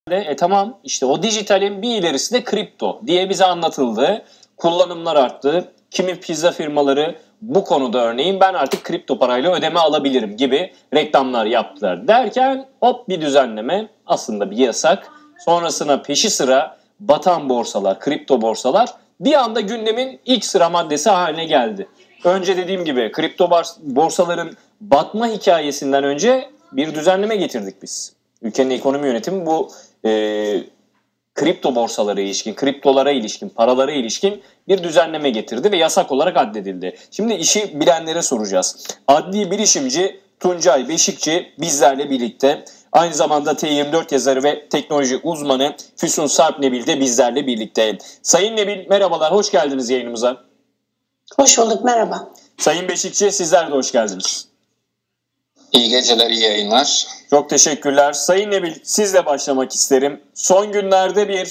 Tamam işte o dijitalin bir ilerisi de kripto diye bize anlatıldı. Kullanımlar arttı. Kimi pizza firmaları bu konuda örneğin ben artık kripto parayla ödeme alabilirim gibi reklamlar yaptılar. Derken hop bir düzenleme, aslında bir yasak. Sonrasına peşi sıra batan borsalar, kripto borsalar bir anda gündemin ilk sıra maddesi haline geldi. Önce dediğim gibi kripto borsaların batma hikayesinden önce bir düzenleme getirdik biz. Ülkenin ekonomi yönetimi bu kripto borsalara ilişkin, kriptolara ilişkin, paralara ilişkin bir düzenleme getirdi ve yasak olarak addedildi. Şimdi işi bilenlere soracağız. Adli bilişimci Tuncay Beşikçi bizlerle birlikte. Aynı zamanda T24 yazarı ve teknoloji uzmanı Füsun Sarpnebil de bizlerle birlikte. Sayın Nebil merhabalar, hoş geldiniz yayınımıza. Hoş bulduk, merhaba. Sayın Beşikçi sizler de hoş geldiniz. İyi geceler, iyi yayınlar. Çok teşekkürler. Sayın Nebil sizle başlamak isterim. Son günlerde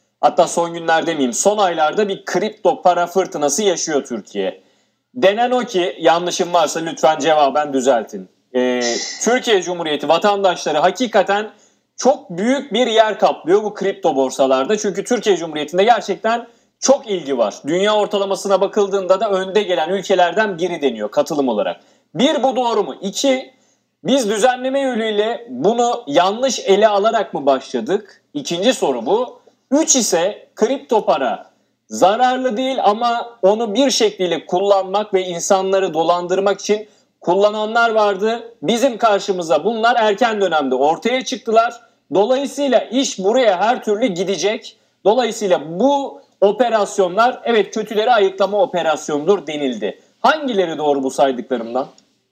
son aylarda bir kripto para fırtınası yaşıyor Türkiye. Denen o ki, yanlışım varsa lütfen cevaben düzeltin. Türkiye Cumhuriyeti vatandaşları hakikaten çok büyük bir yer kaplıyor bu kripto borsalarda. Çünkü Türkiye Cumhuriyeti'nde gerçekten çok ilgi var. Dünya ortalamasına bakıldığında da önde gelen ülkelerden biri deniyor katılım olarak. Bir, bu doğru mu? İki, biz düzenleme yoluyla bunu yanlış ele alarak mı başladık? İkinci soru bu. Üç ise kripto para zararlı değil ama onu bir şekilde kullanmak ve insanları dolandırmak için kullananlar vardı. Bizim karşımıza bunlar erken dönemde ortaya çıktılar. Dolayısıyla iş buraya her türlü gidecek. Dolayısıyla bu operasyonlar evet kötüleri ayıklama operasyonudur denildi. Hangileri doğru bu saydıklarımdan?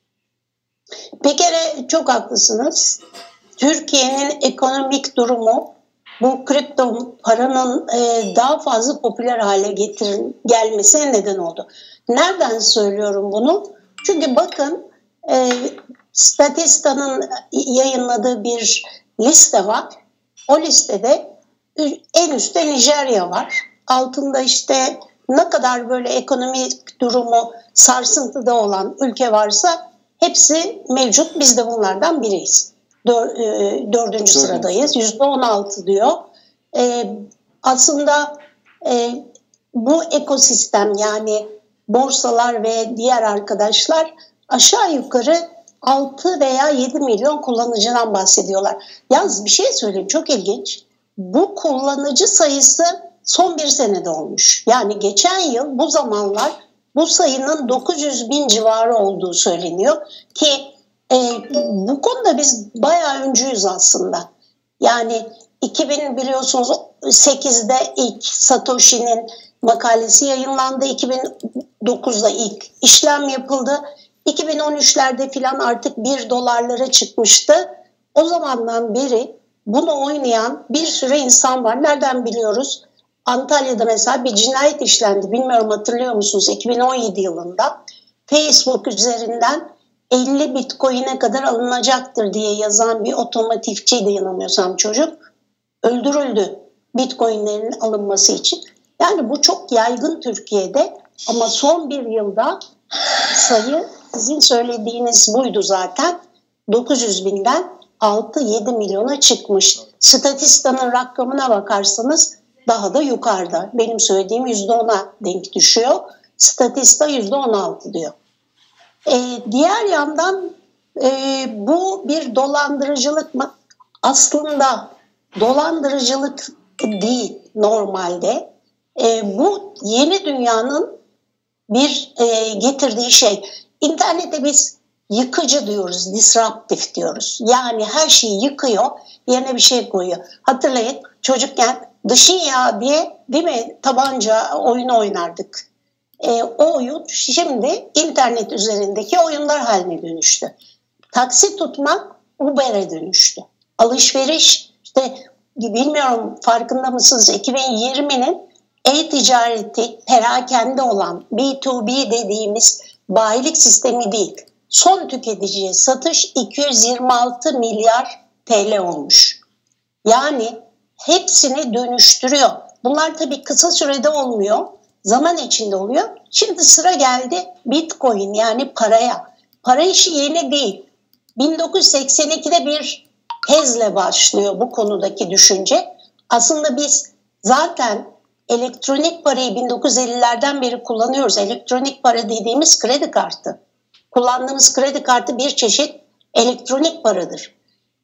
Bir kere çok haklısınız. Türkiye'nin ekonomik durumu bu kripto paranın daha fazla popüler hale gelmesine neden oldu. Nereden söylüyorum bunu? Çünkü bakın Statista'nın yayınladığı bir liste var. O listede en üstte Nijerya var. Altında işte ne kadar böyle ekonomik durumu sarsıntıda olan ülke varsa hepsi mevcut. Biz de bunlardan biriyiz. Dördüncü sıradayız. %16 diyor. Aslında bu ekosistem yani borsalar ve diğer arkadaşlar aşağı yukarı 6 veya 7 milyon kullanıcıdan bahsediyorlar. Yalnız bir şey söyleyeyim, çok ilginç. Bu kullanıcı sayısı son bir senede olmuş. Yani geçen yıl bu zamanlar bu sayının 900 bin civarı olduğu söyleniyor ki bu konuda biz bayağı öncüyüz aslında. Yani 2000 biliyorsunuz 8'de ilk Satoshi'nin makalesi yayınlandı. 2009'da ilk işlem yapıldı. 2013'lerde filan artık 1 dolarlara çıkmıştı. O zamandan beri bunu oynayan bir sürü insan var. Nereden biliyoruz? Antalya'da mesela bir cinayet işlendi. Bilmiyorum hatırlıyor musunuz? 2017 yılında Facebook üzerinden 50 bitcoin'e kadar alınacaktır diye yazan bir otomotivciydi yanılmıyorsam çocuk. Öldürüldü bitcoin'lerin alınması için. Yani bu çok yaygın Türkiye'de ama son bir yılda sayı sizin söylediğiniz buydu zaten. 900 binden 6-7 milyona çıkmış. Statista'nın rakamına bakarsanız daha da yukarıda. Benim söylediğim %10'a denk düşüyor. Statista %16 diyor. Diğer yandan bu bir dolandırıcılık mı? Aslında dolandırıcılık değil normalde. Bu yeni dünyanın bir getirdiği şey. İnternette biz yıkıcı diyoruz, disruptif diyoruz. Yani her şeyi yıkıyor, yerine bir şey koyuyor. Hatırlayın çocukken dışın ya diye değil mi tabanca oyunu oynardık. O oyun şimdi internet üzerindeki oyunlar haline dönüştü. Taksi tutmak Uber'e dönüştü. Alışveriş işte bilmiyorum farkında mısınız 2020'nin e-ticareti perakende olan B2B dediğimiz bayilik sistemi değil. Son tüketiciye satış 226 milyar TL olmuş. Yani hepsini dönüştürüyor. Bunlar tabii kısa sürede olmuyor. Zaman içinde oluyor. Şimdi sıra geldi Bitcoin yani paraya. Para işi yeni değil. 1982'de bir tezle başlıyor bu konudaki düşünce. Aslında biz zaten elektronik parayı 1950'lerden beri kullanıyoruz. Elektronik para dediğimiz kredi kartı. Kullandığımız kredi kartı bir çeşit elektronik paradır.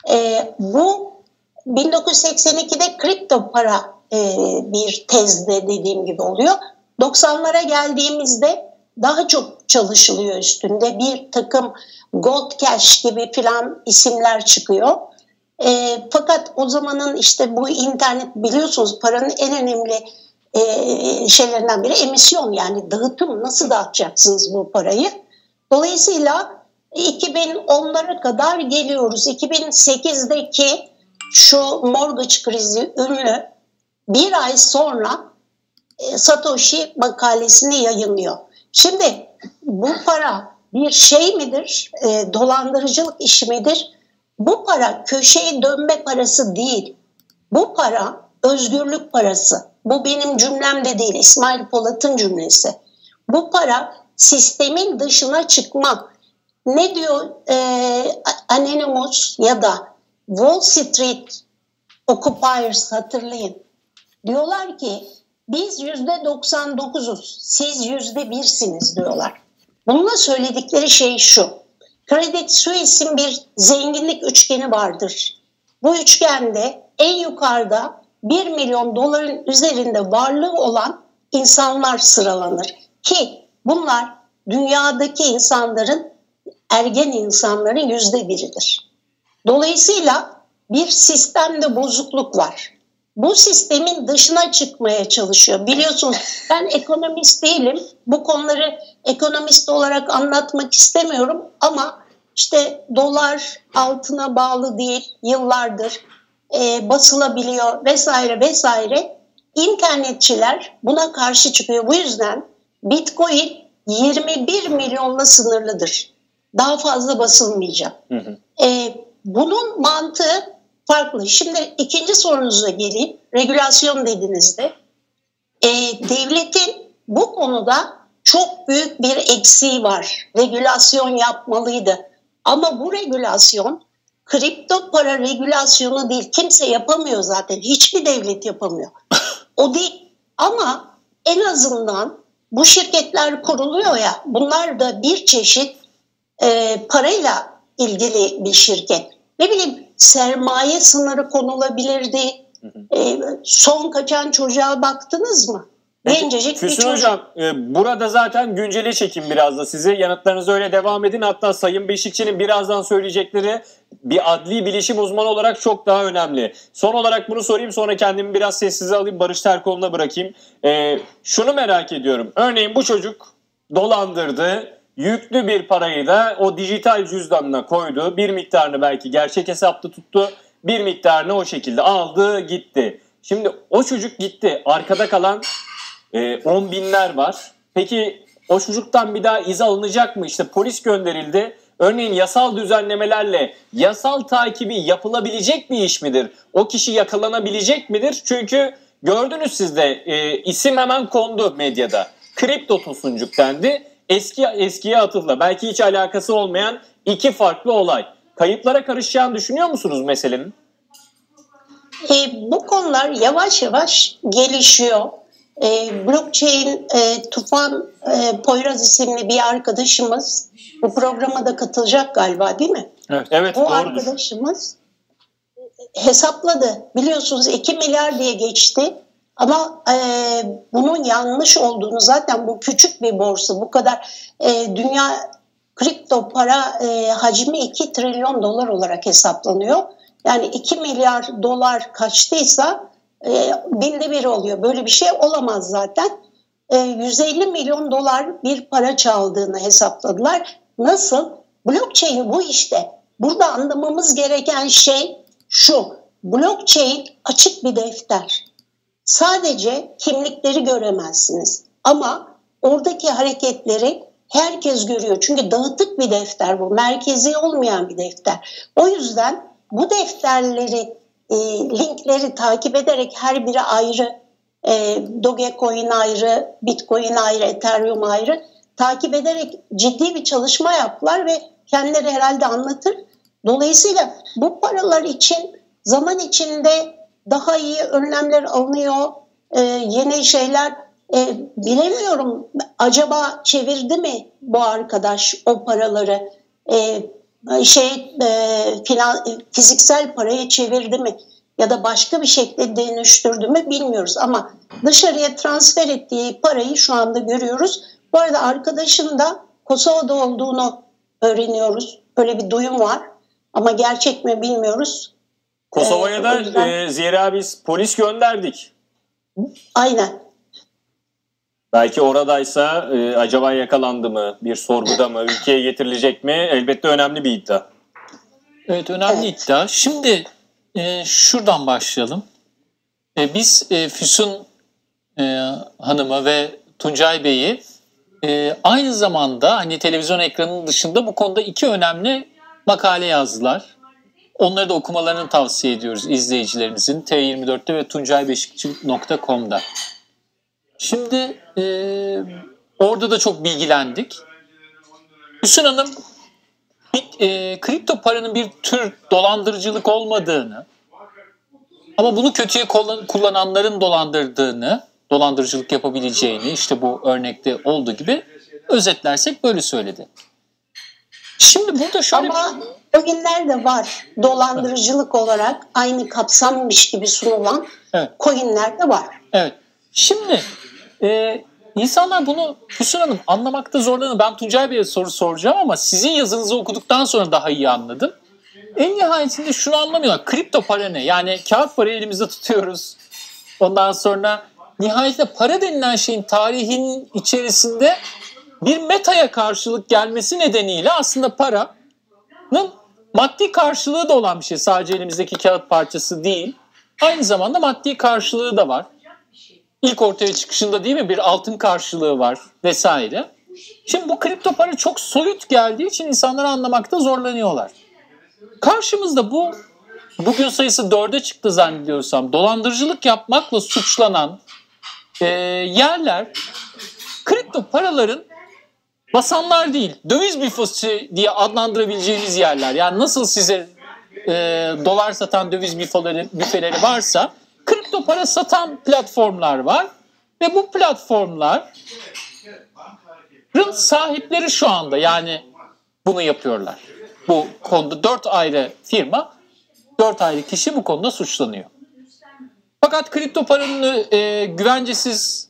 Bu 1982'de kripto para bir tezde dediğim gibi oluyor. 90'lara geldiğimizde daha çok çalışılıyor üstünde. Bir takım Gold Cash gibi filan isimler çıkıyor. Fakat o zamanın işte bu internet, biliyorsunuz paranın en önemli şeylerinden biri emisyon, yani dağıtım. Nasıl dağıtacaksınız bu parayı? Dolayısıyla 2010'lara kadar geliyoruz. 2008'deki şu mortgage krizi ünlü, bir ay sonra Satoshi makalesini yayınlıyor. Şimdi bu para bir şey midir? Dolandırıcılık işi midir? Bu para köşeyi dönme parası değil. Bu para özgürlük parası. Bu benim cümlem de değil, İsmail Polat'ın cümlesi. Bu para sistemin dışına çıkma. Ne diyor Anonymous ya da Wall Street Occupiers, hatırlayın. Diyorlar ki biz %99'uz, siz %1'siniz diyorlar. Bununla söyledikleri şey şu: Credit Suisse'in bir zenginlik üçgeni vardır. Bu üçgende en yukarıda 1 milyon doların üzerinde varlığı olan insanlar sıralanır. Ki bunlar dünyadaki insanların, ergen insanların %1'idir. Dolayısıyla bir sistemde bozukluk var. Bu sistemin dışına çıkmaya çalışıyor. Biliyorsunuz ben ekonomist değilim. Bu konuları ekonomist olarak anlatmak istemiyorum ama işte dolar altına bağlı değil, yıllardır basılabiliyor vesaire vesaire. İnternetçiler buna karşı çıkıyor. Bu yüzden Bitcoin 21 milyonla sınırlıdır. Daha fazla basılmayacak. Bunun mantığı farklı. Şimdi ikinci sorunuza geleyim. Regülasyon dediniz de. Devletin bu konuda çok büyük bir eksiği var. Regülasyon yapmalıydı. Ama bu regülasyon kripto para regülasyonu değil. Kimse yapamıyor zaten. Hiçbir devlet yapamıyor. O değil. Ama en azından bu şirketler kuruluyor ya, bunlar da bir çeşit parayla ilgili bir şirket. Ne bileyim, sermaye sınırı konulabilirdi. Son kaçan çocuğa baktınız mı? Gencecik bir çocuk. Hocam, burada zaten güncele çekim biraz da sizi. Yanıtlarınızı öyle devam edin. Hatta Sayın Beşikçi'nin birazdan söyleyecekleri bir adli bilişim uzmanı olarak çok daha önemli. Son olarak bunu sorayım, sonra kendimi biraz sessize alayım, Barış Terkoğlu'na bırakayım. Şunu merak ediyorum. Örneğin bu çocuk dolandırdı. Yüklü bir parayı da o dijital cüzdanına koydu. Bir miktarını belki gerçek hesapta tuttu. Bir miktarını o şekilde aldı gitti. Şimdi o çocuk gitti. Arkada kalan 10 binler var. Peki o çocuktan bir daha iz alınacak mı? İşte polis gönderildi. Örneğin yasal düzenlemelerle yasal takibi yapılabilecek bir iş midir? O kişi yakalanabilecek midir? Çünkü gördünüz siz de isim hemen kondu medyada. Kripto Tosuncuk dendi. Eskiye atıfla. Belki hiç alakası olmayan iki farklı olay. Kayıplara karışacağını düşünüyor musunuz meselenin? Bu konular yavaş yavaş gelişiyor. Blockchain Tufan Poyraz isimli bir arkadaşımız bu programa da katılacak galiba, değil mi? Evet, bu doğrudur. Arkadaşımız hesapladı. Biliyorsunuz 2 milyar diye geçti. Ama bunun yanlış olduğunu, zaten bu küçük bir borsa, bu kadar dünya kripto para hacmi 2 trilyon dolar olarak hesaplanıyor. Yani 2 milyar dolar kaçtıysa binde bir oluyor. Böyle bir şey olamaz zaten. 150 milyon dolar bir para çaldığını hesapladılar. Nasıl? Blockchain bu işte. Burada anlamamız gereken şey şu: blockchain açık bir defter. Sadece kimlikleri göremezsiniz. Ama oradaki hareketleri herkes görüyor. Çünkü dağıtık bir defter bu. Merkezi olmayan bir defter. O yüzden bu defterleri, linkleri takip ederek, her biri ayrı, Dogecoin ayrı, Bitcoin ayrı, Ethereum ayrı, takip ederek ciddi bir çalışma yaptılar ve kendileri herhalde anlatır. Dolayısıyla bu paralar için zaman içinde daha iyi önlemler alınıyor, yeni şeyler bilemiyorum. Acaba çevirdi mi bu arkadaş o paraları? Fiziksel paraya çevirdi mi? Ya da başka bir şekilde dönüştürdü mü bilmiyoruz. Ama dışarıya transfer ettiği parayı şu anda görüyoruz. Bu arada arkadaşın da Kosova'da olduğunu öğreniyoruz. Öyle bir duyum var. Ama gerçek mi bilmiyoruz. Kosova'ya da zira biz polis gönderdik. Aynen. Belki oradaysa acaba yakalandı mı, bir sorguda mı, ülkeye getirilecek mi? Elbette önemli bir iddia. Evet, önemli iddia. Şimdi şuradan başlayalım. Biz Füsun Hanım'ı ve Tuncay Bey'i aynı zamanda hani televizyon ekranının dışında bu konuda 2 önemli makale yazdılar. Onları da okumalarını tavsiye ediyoruz izleyicilerimizin T24'te ve tuncaybeşikçi.com'da. Şimdi orada da çok bilgilendik. Füsun Hanım kripto paranın bir tür dolandırıcılık olmadığını ama bunu kötüye kullananların dolandırıcılık yapabileceğini işte bu örnekte olduğu gibi özetlersek böyle söyledi. Şimdi burada şöyle... Ama coinler de var. Dolandırıcılık olarak aynı kapsammış gibi sunulan coinler de var. Evet. Şimdi insanlar bunu Füsun Hanım anlamakta zorlanıyor. Ben Tuncay Bey'e soru soracağım ama sizin yazınızı okuduktan sonra daha iyi anladım. En nihayetinde şunu anlamıyorlar. Kripto para ne? Yani kağıt parayı elimizde tutuyoruz. Ondan sonra nihayetinde para denilen şeyin tarihinin içerisinde bir metaya karşılık gelmesi nedeniyle aslında paranın maddi karşılığı da olan bir şey. Sadece elimizdeki kağıt parçası değil. Aynı zamanda maddi karşılığı da var. İlk ortaya çıkışında değil mi bir altın karşılığı var vesaire. Şimdi bu kripto para çok soyut geldiği için insanlar anlamakta zorlanıyorlar. Karşımızda bugün sayısı 4'e çıktı zannediyorsam dolandırıcılık yapmakla suçlanan yerler kripto paraların basanlar değil, döviz büfosu diye adlandırabileceğimiz yerler. Yani nasıl size dolar satan döviz büfeleri varsa kripto para satan platformlar var ve bu platformların sahipleri şu anda yani bunu yapıyorlar. Bu konuda 4 ayrı firma, 4 ayrı kişi bu konuda suçlanıyor. Fakat kripto paranın güvencesiz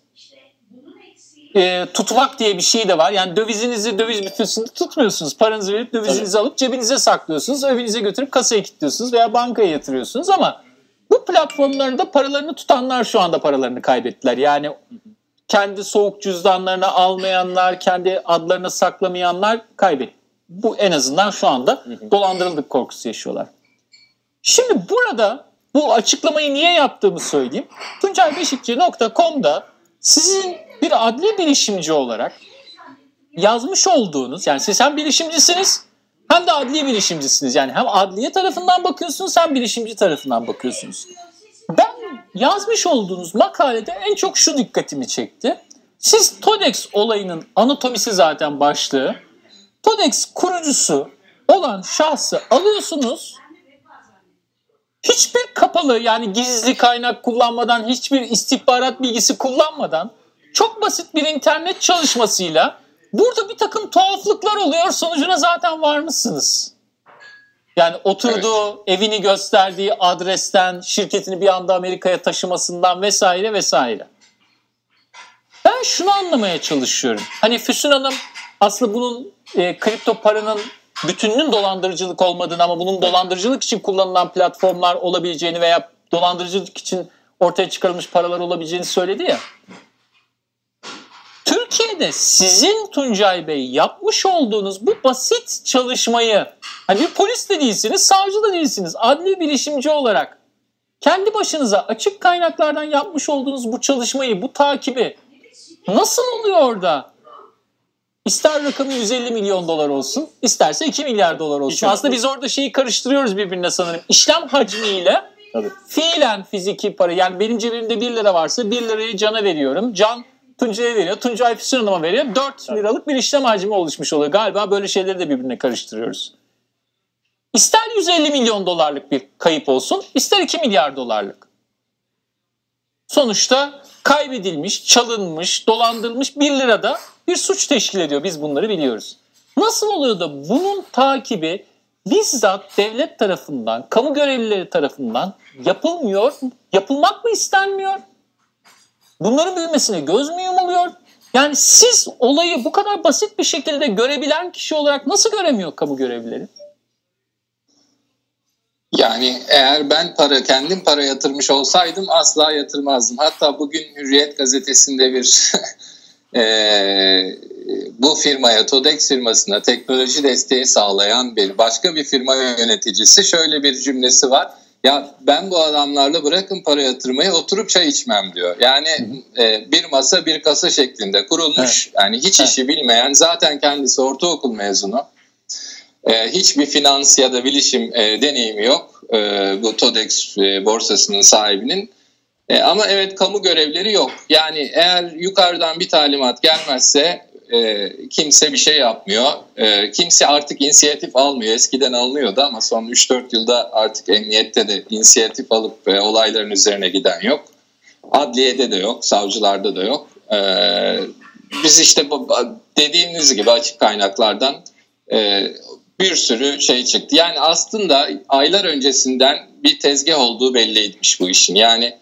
tutmak diye bir şey de var. Yani dövizinizi döviz büfesinde tutmuyorsunuz. Paranızı verip dövizinizi alıp cebinize saklıyorsunuz. Evinize götürüp kasaya kilitliyorsunuz veya bankaya yatırıyorsunuz ama bu platformlarda paralarını tutanlar şu anda paralarını kaybettiler. Yani kendi soğuk cüzdanlarını almayanlar, kendi adlarını saklamayanlar kaybetti. Bu en azından şu anda dolandırıldık korkusu yaşıyorlar. Şimdi burada bu açıklamayı niye yaptığımı söyleyeyim. tuncaybeşikçi.com'da sizin bir adli bilişimci olarak yazmış olduğunuz, yani siz hem bilişimcisiniz hem de adli bilişimcisiniz. Yani hem adliye tarafından bakıyorsunuz hem bilişimci tarafından bakıyorsunuz. Ben yazmış olduğunuz makalede en çok şu dikkatimi çekti. Siz Todex olayının anatomisi zaten başlığı. Todex kurucusu olan şahsı alıyorsunuz. Hiçbir kapalı yani gizli kaynak kullanmadan, hiçbir istihbarat bilgisi kullanmadan çok basit bir internet çalışmasıyla burada bir takım tuhaflıklar oluyor. Sonucuna zaten varmışsınız. Yani oturduğu, evini gösterdiği adresten, şirketini bir anda Amerika'ya taşımasından vesaire vesaire. Ben şunu anlamaya çalışıyorum. Hani Füsun Hanım aslında bunun kripto paranın bütününün dolandırıcılık olmadığını ama bunun dolandırıcılık için kullanılan platformlar olabileceğini veya dolandırıcılık için ortaya çıkarılmış paralar olabileceğini söyledi ya. Türkiye'de sizin Tuncay Bey yapmış olduğunuz bu basit çalışmayı, hani bir polis de değilsiniz, savcı da değilsiniz, adli bilişimci olarak kendi başınıza açık kaynaklardan yapmış olduğunuz bu çalışmayı, bu takibi nasıl oluyor da ister rakamı 150 milyon dolar olsun, isterse 2 milyar dolar olsun. Aslında biz orada şeyi karıştırıyoruz birbirine sanırım. İşlem hacmiyle fiilen fiziki para. Yani benim cebimde 1 lira varsa 1 lirayı Can'a veriyorum. Can Tuncay'a veriyor. Tuncay Füsun Hanım'a veriyor. 4 liralık bir işlem hacmi oluşmuş oluyor. Galiba böyle şeyleri de birbirine karıştırıyoruz. İster 150 milyon dolarlık bir kayıp olsun, ister 2 milyar dolarlık. Sonuçta kaybedilmiş, çalınmış, dolandırılmış 1 lirada bir suç teşkil ediyor. Biz bunları biliyoruz. Nasıl oluyor da bunun takibi bizzat devlet tarafından, kamu görevlileri tarafından yapılmıyor, yapılmak mı istenmiyor? Bunların büyümesine göz mü yumuluyor? Yani siz olayı bu kadar basit bir şekilde görebilen kişi olarak nasıl göremiyor kamu görevlileri? Yani eğer ben kendim para yatırmış olsaydım asla yatırmazdım. Hatta bugün Hürriyet gazetesinde bir bu firmaya, Todex firmasına teknoloji desteği sağlayan başka bir firma yöneticisi şöyle bir cümlesi var. Ya ben bu adamlarla bırakın para yatırmayı, oturup çay içmem diyor. Yani bir masa bir kasa şeklinde kurulmuş. Evet. Yani hiç işi bilmeyen, zaten kendisi ortaokul mezunu. Hiçbir finans ya da bilişim deneyimi yok bu Todex borsasının sahibinin. Ama evet, kamu görevleri yok. Yani eğer yukarıdan bir talimat gelmezse kimse bir şey yapmıyor. Kimse artık inisiyatif almıyor. Eskiden alınıyordu ama son 3-4 yılda artık emniyette de inisiyatif alıp olayların üzerine giden yok. Adliyede de yok, savcılarda da yok. Biz işte dediğimiz gibi açık kaynaklardan bir sürü şey çıktı. Yani aslında aylar öncesinden bir tezgah olduğu belliymiş bu işin. Yani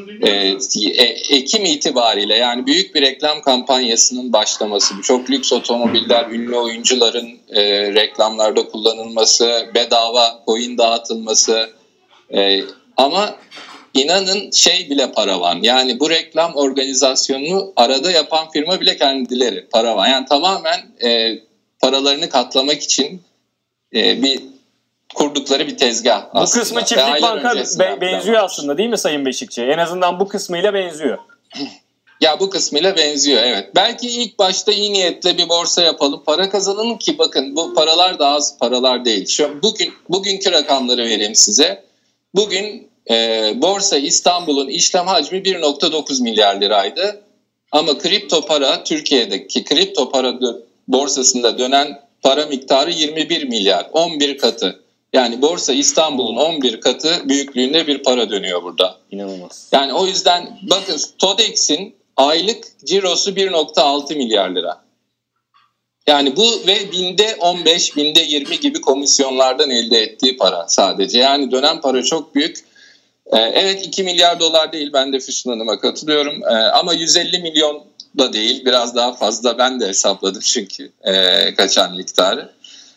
Ekim itibariyle, yani büyük bir reklam kampanyasının başlaması, çok lüks otomobiller, ünlü oyuncuların reklamlarda kullanılması, bedava coin dağıtılması, ama inanın bile paravan. Yani bu reklam organizasyonunu arada yapan firma bile kendileri paravan. Yani tamamen paralarını katlamak için bir kurdukları bir tezgah aslında. Bu kısmı Çiftlik Bank'a benziyor aslında, değil mi Sayın Beşikçi? En azından bu kısmıyla benziyor. Ya bu kısmıyla benziyor, evet. Belki ilk başta iyi niyetle bir borsa yapalım, para kazanalım ki bakın bu paralar da az paralar değil. Şu bugünkü rakamları vereyim size. Bugün Borsa İstanbul'un işlem hacmi 1.9 milyar liraydı. Ama kripto para, Türkiye'deki kripto para borsasında dönen para miktarı 21 milyar, 11 katı. Yani Borsa İstanbul'un 11 katı büyüklüğünde bir para dönüyor burada. İnanılmaz. Yani o yüzden bakın, Todex'in aylık cirosu 1.6 milyar lira. Yani bu ve binde 15, binde 20 gibi komisyonlardan elde ettiği para sadece. Yani dönen para çok büyük. Evet, 2 milyar dolar değil, ben de Füsun Hanım'a katılıyorum. Ama 150 milyon da değil, biraz daha fazla, ben de hesapladım çünkü kaçan miktarı.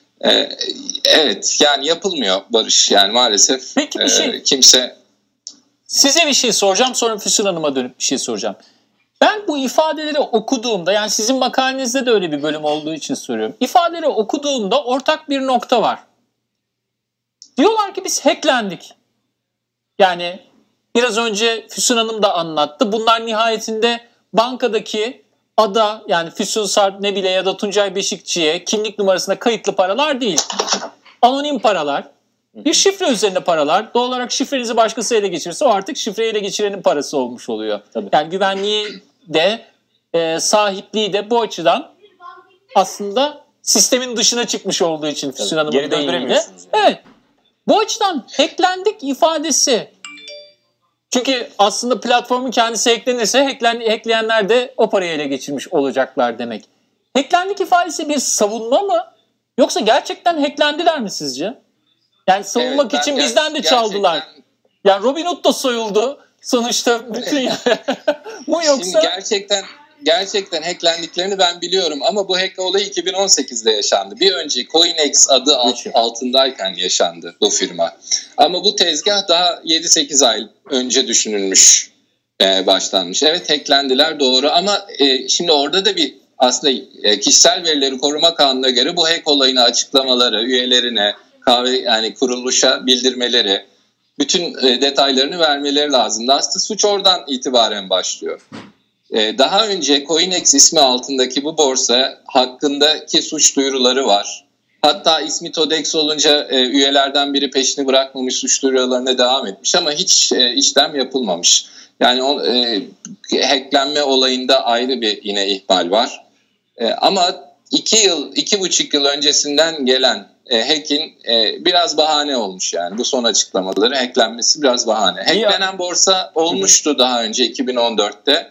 Evet, yani yapılmıyor Barış, yani maalesef. Peki kimse... Size bir şey soracağım, sonra Füsun Hanım'a dönüp bir şey soracağım. Ben bu ifadeleri okuduğumda, yani sizin makalenizde de öyle bir bölüm olduğu için soruyorum. İfadeleri okuduğumda ortak bir nokta var. Diyorlar ki biz hacklendik. Yani biraz önce Füsun Hanım da anlattı. Bunlar nihayetinde bankadaki ada, yani Füsun Sarp Nebile ya da Tuncay Beşikçi'ye kimlik numarasına kayıtlı paralar değil. Anonim paralar. Bir şifre üzerinde paralar. Doğal olarak şifrenizi başkası ele geçirirse o artık şifreyi ele geçirenin parası olmuş oluyor. Tabii. Yani güvenliği de sahipliği de bu açıdan aslında sistemin dışına çıkmış olduğu için Füsun Hanım'ın deyimiyle. Evet. Bu açıdan hacklendik ifadesi. Çünkü aslında platformun kendisi hacklenirse hackleyenler de o parayı ele geçirmiş olacaklar demek. Hacklendik ifadesi bir savunma mı? Yoksa gerçekten hacklendiler mi sizce? Yani savunmak için bizden de çaldılar. Gerçekten... Yani Robin Hood da soyuldu. Sonuçta bütün bu yoksa... Şimdi gerçekten hacklendiklerini ben biliyorum ama bu hack olayı 2018'de yaşandı. Bir önce CoinEx adı altındayken yaşandı bu firma. Ama bu tezgah daha 7-8 ay önce düşünülmüş, başlanmış. Evet, hacklendiler, doğru, ama şimdi orada da bir aslında kişisel verileri koruma kanununa göre bu hack olayını açıklamaları, üyelerine, yani kuruluşa bildirmeleri, bütün detaylarını vermeleri lazımdı. Aslında suç oradan itibaren başlıyor. Daha önce CoinEx ismi altındaki bu borsa hakkındaki suç duyuruları var. Hatta ismi Todex olunca üyelerden biri peşini bırakmamış, suç duyurularına devam etmiş ama hiç işlem yapılmamış. Yani hacklenme olayında ayrı bir yine ihmal var. Ama 2,5 yıl öncesinden gelen hack'in biraz bahane olmuş yani. Bu son açıklamaları hacklenmesi biraz bahane. Hacklenen borsa olmuştu daha önce 2014'te.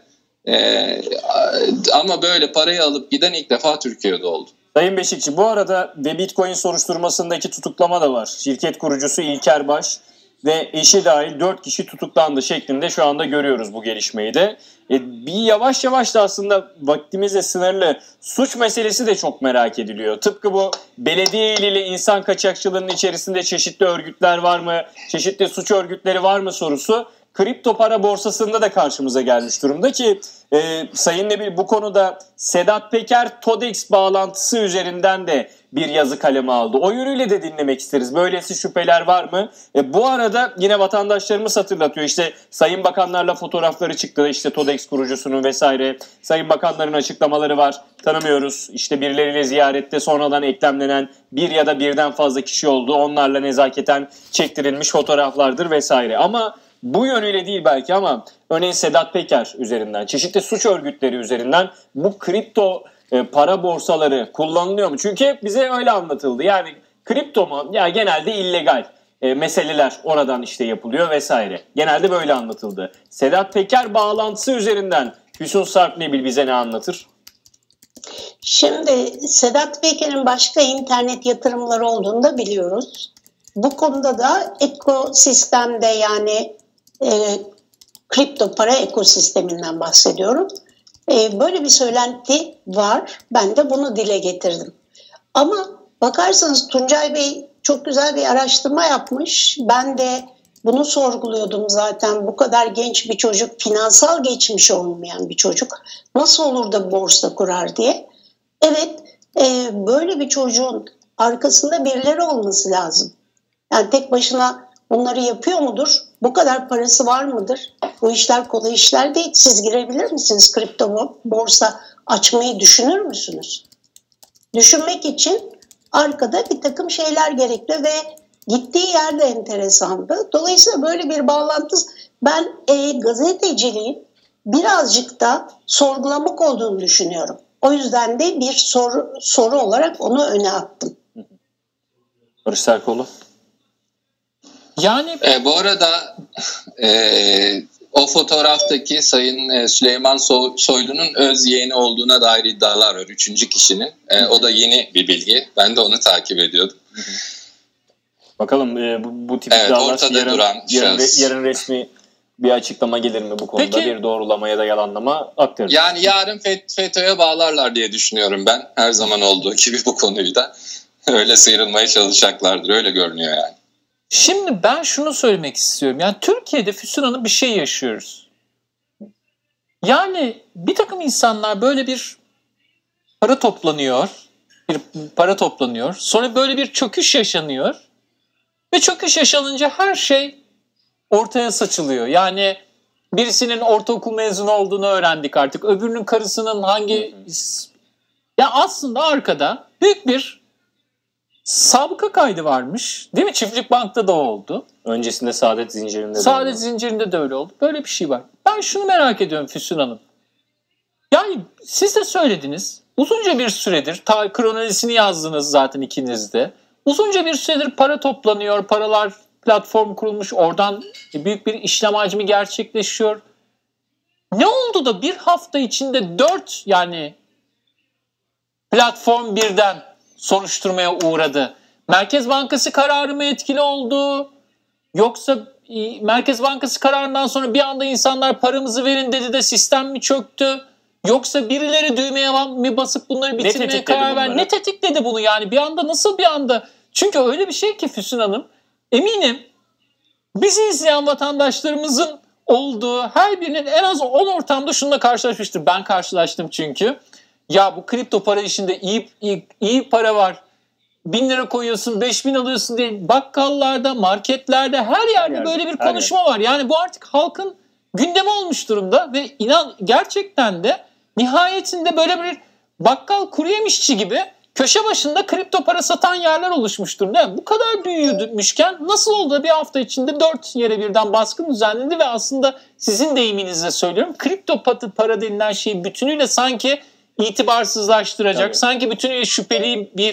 Ama böyle parayı alıp giden ilk defa Türkiye'de oldu. Sayın Beşikçi, bu arada ve Bitcoin soruşturmasındaki tutuklama da var. Şirket kurucusu İlker Baş ve eşi dahil 4 kişi tutuklandı şeklinde şu anda görüyoruz bu gelişmeyi de. Bir yavaş yavaş da aslında vaktimizle sınırlı suç meselesi de çok merak ediliyor. Tıpkı bu belediye eliyle insan kaçakçılığının içerisinde çeşitli örgütler var mı, çeşitli suç örgütleri var mı sorusu kripto para borsasında da karşımıza gelmiş durumda ki Sayın Nebil bu konuda Sedat Peker TODEX bağlantısı üzerinden de bir yazı kalemi aldı. O yönüyle de dinlemek isteriz. Böylesi şüpheler var mı? Bu arada yine vatandaşlarımız hatırlatıyor. İşte Sayın Bakanlarla fotoğrafları çıktı. İşte TODEX kurucusunun vesaire. Sayın Bakanların açıklamaları var. Tanımıyoruz. İşte birileriyle ziyarette sonradan eklemlenen bir ya da birden fazla kişi oldu. Onlarla nezaketen çektirilmiş fotoğraflardır vesaire. Ama bu yönüyle değil belki ama örneğin Sedat Peker üzerinden, çeşitli suç örgütleri üzerinden bu kripto para borsaları kullanılıyor mu? Çünkü hep bize öyle anlatıldı. Yani kripto mu? Ya genelde illegal meseleler oradan işte yapılıyor vesaire. Genelde böyle anlatıldı. Sedat Peker bağlantısı üzerinden Füsun Sarp Nebil bize ne anlatır? Şimdi Sedat Peker'in başka internet yatırımları olduğunu da biliyoruz. Bu konuda da ekosistemde yani kripto para ekosisteminden bahsediyorum. Böyle bir söylenti var. Ben de bunu dile getirdim. Ama bakarsanız Tuncay Bey çok güzel bir araştırma yapmış. Ben de bunu sorguluyordum zaten. Bu kadar genç bir çocuk, finansal geçmişi olmayan bir çocuk nasıl olur da borsa kurar diye. Evet, böyle bir çocuğun arkasında birileri olması lazım. Yani tek başına bunları yapıyor mudur? Bu kadar parası var mıdır? Bu işler kolay işler değil. Siz girebilir misiniz? Kripto borsa açmayı düşünür müsünüz? Düşünmek için arkada bir takım şeyler gerekli ve gittiği yer de enteresandı. Dolayısıyla böyle bir bağlantı ben gazeteciliğin birazcık da sorgulamak olduğunu düşünüyorum. O yüzden de bir soru olarak onu öne attım. Barış Serkoğlu. Yani bu arada o fotoğraftaki Sayın Süleyman Soylu'nun öz yeğeni olduğuna dair iddialar var. 3. kişinin. O da yeni bir bilgi. Ben de onu takip ediyordum. Bakalım bu tip iddialar ortada duran yarın resmi bir açıklama gelir mi bu konuda? Peki, bir doğrulama ya da yalanlama aktarır. Yani yarın FETÖ'ye bağlarlar diye düşünüyorum ben. Her zaman olduğu gibi bu konuyu da öyle sıyrılmaya çalışacaklardır. Öyle görünüyor yani. Şimdi ben şunu söylemek istiyorum. Yani Türkiye'de Füsun Hanım bir şey yaşıyoruz. Yani bir takım insanlar böyle bir para toplanıyor. Sonra böyle bir çöküş yaşanıyor. Ve çöküş yaşanınca her şey ortaya saçılıyor. Yani birisinin ortaokul mezunu olduğunu öğrendik artık. Öbürünün karısının hangi... Ya aslında arkada büyük bir sabıka kaydı varmış. Değil mi? Çiftlik Bank'ta da oldu. Öncesinde Saadet Zinciri'nde Saadet Zinciri'nde de öyle oldu. Böyle bir şey var. Ben şunu merak ediyorum Füsun Hanım. Yani siz de söylediniz. Uzunca bir süredir, kronolojisini yazdınız zaten ikiniz de. Uzunca bir süredir para toplanıyor. Paralar platform kurulmuş. Oradan büyük bir işlem hacmi gerçekleşiyor. Ne oldu da bir hafta içinde 4 yani platform birden soruşturmaya uğradı? Merkez Bankası kararı mı etkili oldu? Yoksa Merkez Bankası kararından sonra bir anda insanlar paramızı verin dedi de sistem mi çöktü? Yoksa birileri düğmeye mi basıp bunları bitirmeye karar verdi? Ne tetikledi bunu yani? Bir anda nasıl bir anda? Çünkü öyle bir şey ki Füsun Hanım, eminim bizi izleyen vatandaşlarımızın olduğu her birinin en az 10 ortamda şununla karşılaşmıştır. Ben karşılaştım çünkü. Ya bu kripto para işinde iyi para var. 1000 lira koyuyorsun, 5000 alıyorsun diye bakkallarda, marketlerde her yerde böyle bir konuşma var. Yani bu artık halkın gündemi olmuş durumda ve inan gerçekten de nihayetinde böyle bir bakkal kuru yemişçi gibi köşe başında kripto para satan yerler oluşmuş durumda. Yani bu kadar büyümüşken nasıl oldu da bir hafta içinde 4 yere birden baskın düzenlendi ve aslında sizin deyiminizle söylüyorum kripto para denilen şeyi bütünüyle sanki itibarsızlaştıracak, sanki bütünüyle şüpheli bir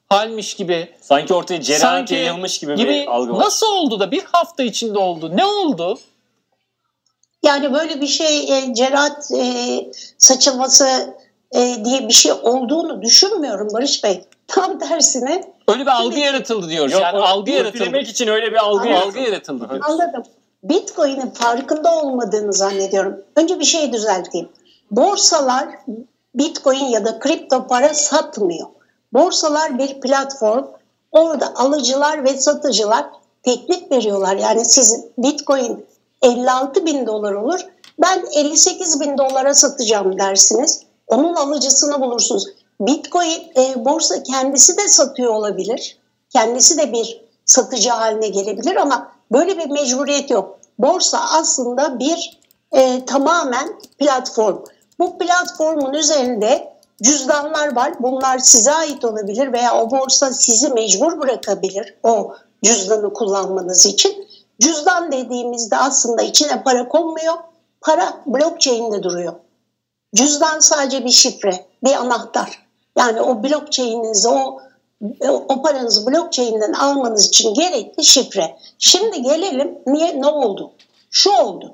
halmiş gibi. Sanki ortaya cerahat yayılmış gibi bir algı var. Nasıl oldu da bir hafta içinde oldu? Ne oldu? Yani böyle bir şey cerahat saçılması diye bir şey olduğunu düşünmüyorum Barış Bey. Tam tersine. Öyle bir algı yaratıldı diyoruz. Yok, yani algı yaratıldı. Demek için öyle bir algı yaratıldı. Anladım. Bitcoin'in farkında olmadığını zannediyorum. Önce bir şey düzelteyim. Borsalar Bitcoin ya da kripto para satmıyor. Borsalar bir platform. Orada alıcılar ve satıcılar teklif veriyorlar. Yani siz Bitcoin 56 bin dolar olur. Ben 58 bin dolara satacağım dersiniz. Onun alıcısını bulursunuz. Bitcoin borsa kendisi de satıyor olabilir. Kendisi de bir satıcı haline gelebilir ama böyle bir mecburiyet yok. Borsa aslında bir tamamen platform. Bu platformun üzerinde cüzdanlar var. Bunlar size ait olabilir veya o borsa sizi mecbur bırakabilir o cüzdanı kullanmanız için. Cüzdan dediğimizde aslında içine para konmuyor. Para blockchain'de duruyor. Cüzdan sadece bir şifre, bir anahtar. Yani o blockchain'inizi, o paranızı blockchain'den almanız için gerekli şifre. Şimdi gelelim ne oldu? Şu oldu.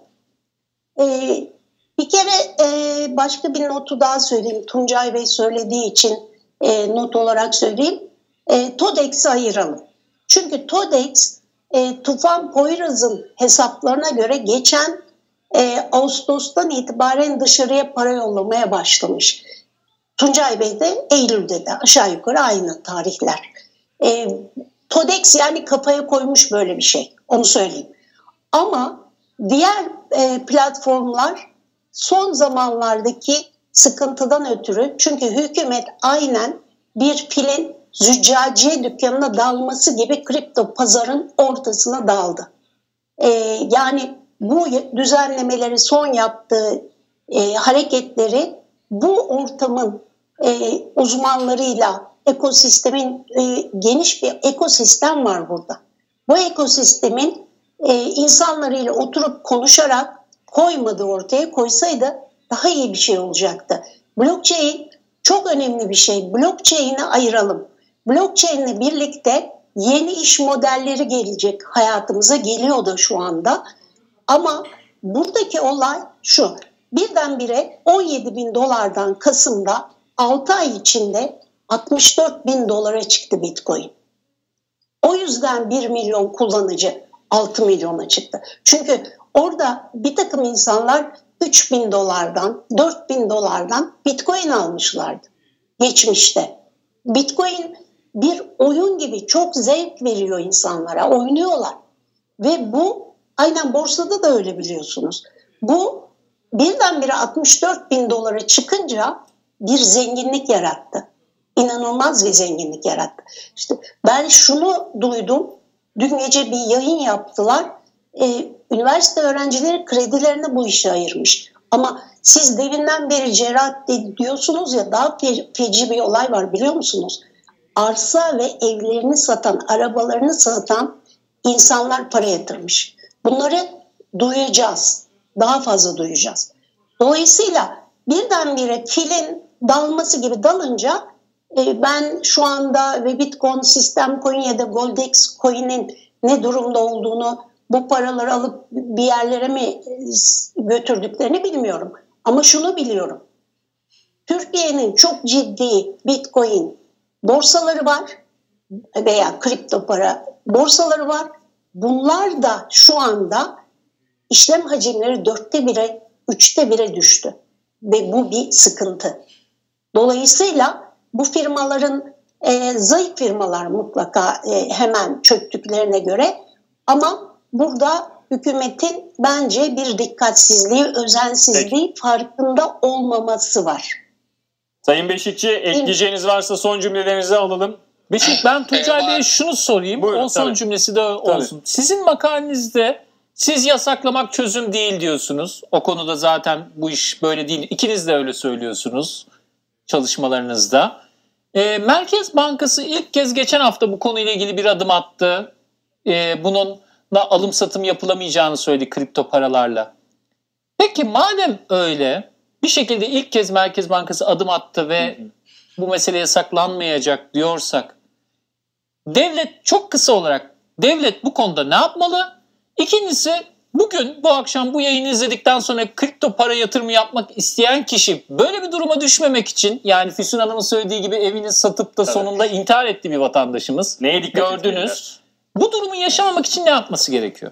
Bir kere başka bir notu daha söyleyeyim. Tuncay Bey söylediği için not olarak söyleyeyim. TODEX'i ayıralım. Çünkü TODEX Tufan Poyraz'ın hesaplarına göre geçen Ağustos'tan itibaren dışarıya para yollamaya başlamış. Tuncay Bey de Eylül'de de aşağı yukarı aynı tarihler. TODEX yani kafaya koymuş böyle bir şey. Onu söyleyeyim. Ama diğer platformlar son zamanlardaki sıkıntıdan ötürü, çünkü hükümet aynen bir filin züccaciye dükkanına dalması gibi kripto pazarın ortasına daldı. Yani bu düzenlemeleri son yaptığı hareketleri bu ortamın uzmanlarıyla ekosistemin geniş bir ekosistem var burada. Bu ekosistemin insanlarıyla oturup konuşarak koymadı ortaya, koysaydı daha iyi bir şey olacaktı. Blockchain çok önemli bir şey. Blockchain'i ayıralım. Blockchain'le birlikte yeni iş modelleri gelecek, hayatımıza geliyor da şu anda. Ama buradaki olay şu: birdenbire 17 bin dolardan Kasım'da 6 ay içinde 64 bin dolara çıktı Bitcoin. O yüzden 1 milyon kullanıcı 6 milyona çıktı. Çünkü orada bir takım insanlar 3 bin dolardan, 4 bin dolardan Bitcoin almışlardı geçmişte. Bitcoin bir oyun gibi çok zevk veriyor insanlara, oynuyorlar. Ve bu aynen borsada da öyle, biliyorsunuz. Bu birdenbire 64 bin dolara çıkınca bir zenginlik yarattı. İnanılmaz bir zenginlik yarattı. İşte ben şunu duydum. Dün gece bir yayın yaptılar. Üniversite öğrencileri kredilerini bu işe ayırmış. Ama siz deminden beri cerahat diyorsunuz ya, daha feci bir olay var biliyor musunuz? Arsa ve evlerini satan, arabalarını satan insanlar para yatırmış. Bunları duyacağız. Daha fazla duyacağız. Dolayısıyla birdenbire filin dalması gibi dalınca ben şu anda ve Bitcoin, System Coin ya da Goldex Coin'in ne durumda olduğunu, bu paraları alıp bir yerlere mi götürdüklerini bilmiyorum. Ama şunu biliyorum. Türkiye'nin çok ciddi Bitcoin borsaları var veya kripto para borsaları var. Bunlar da şu anda işlem hacimleri 4'te 1'e, 3'te 1'e düştü. Ve bu bir sıkıntı. Dolayısıyla bu firmaların zayıf firmalar mutlaka hemen çöktüklerine göre, ama burada hükümetin bence bir dikkatsizliği, özensizliği, farkında olmaması var. Sayın Beşikçi, ekleyeceğiniz varsa son cümlelerinizi alalım. Beşik, ben Tuncay Bey'e şunu sorayım. Buyurun, o son cümlesi de olsun. Tabii. Sizin makalenizde siz yasaklamak çözüm değil diyorsunuz. O konuda zaten bu iş böyle değil. İkiniz de öyle söylüyorsunuz çalışmalarınızda. Merkez Bankası ilk kez geçen hafta bu konuyla ilgili bir adım attı. Bununla alım satım yapılamayacağını söyledi kripto paralarla. Peki madem öyle, bir şekilde ilk kez Merkez Bankası adım attı ve bu mesele yasaklanmayacak diyorsak, çok kısa olarak devlet bu konuda ne yapmalı? İkincisi, bugün bu akşam bu yayını izledikten sonra kripto para yatırımı yapmak isteyen kişi böyle bir duruma düşmemek için, yani Füsun Hanım'ın söylediği gibi evini satıp da sonunda intihar etti bir vatandaşımız. Neye dikkat gördünüz? Bu durumu yaşamamak için ne yapması gerekiyor?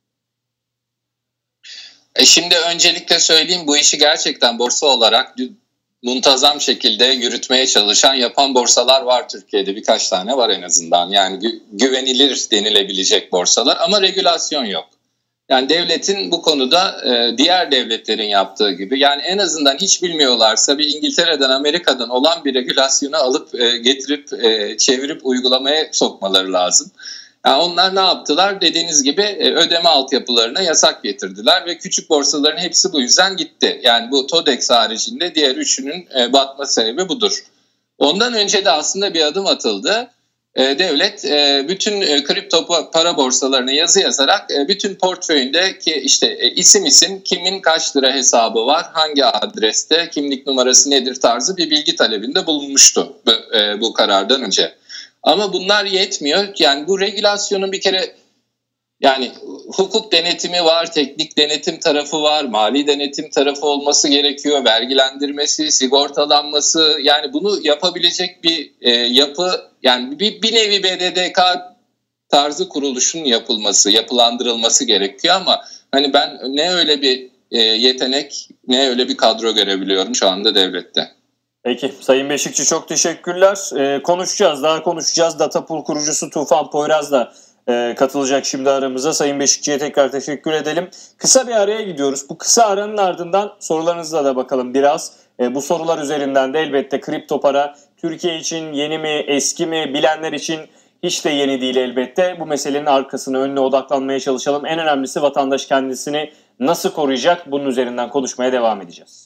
Şimdi öncelikle söyleyeyim, bu işi gerçekten borsa olarak muntazam şekilde yürütmeye çalışan, yapan borsalar var Türkiye'de. Birkaç tane var en azından. Yani güvenilir denilebilecek borsalar ama regülasyon yok. Yani devletin bu konuda diğer devletlerin yaptığı gibi, yani en azından hiç bilmiyorlarsa bir İngiltere'den, Amerika'dan olan bir regülasyonu alıp getirip çevirip uygulamaya sokmaları lazım. Yani onlar ne yaptılar? Dediğiniz gibi ödeme altyapılarına yasak getirdiler ve küçük borsaların hepsi bu yüzden gitti. Yani bu TODEX haricinde diğer üçünün batma sebebi budur. Ondan önce de aslında bir adım atıldı. Devlet bütün kripto para borsalarına yazı yazarak bütün portföyündeki işte isim kimin kaç lira hesabı var, hangi adreste, kimlik numarası nedir tarzı bir bilgi talebinde bulunmuştu bu karardan önce. Ama bunlar yetmiyor. Yani bu regülasyonun bir kere, yani hukuk denetimi var, teknik denetim tarafı var, mali denetim tarafı olması gerekiyor, vergilendirmesi, sigortalanması, yani bunu yapabilecek bir yapı, yani bir nevi BDDK tarzı kuruluşun yapılandırılması gerekiyor ama hani ben ne öyle bir yetenek, ne öyle bir kadro görebiliyorum şu anda devlette. Peki Sayın Beşikçi, çok teşekkürler. Daha konuşacağız. Datapool kurucusu Tufan Poyraz da katılacak şimdi aramıza. Sayın Beşikçi'ye tekrar teşekkür edelim. Kısa bir araya gidiyoruz. Bu kısa aranın ardından sorularınızla da bakalım biraz. Bu sorular üzerinden de elbette kripto para Türkiye için yeni mi, eski mi, bilenler için hiç de yeni değil elbette. Bu meselenin arkasına, önüne odaklanmaya çalışalım. En önemlisi, vatandaş kendisini nasıl koruyacak? Bunun üzerinden konuşmaya devam edeceğiz.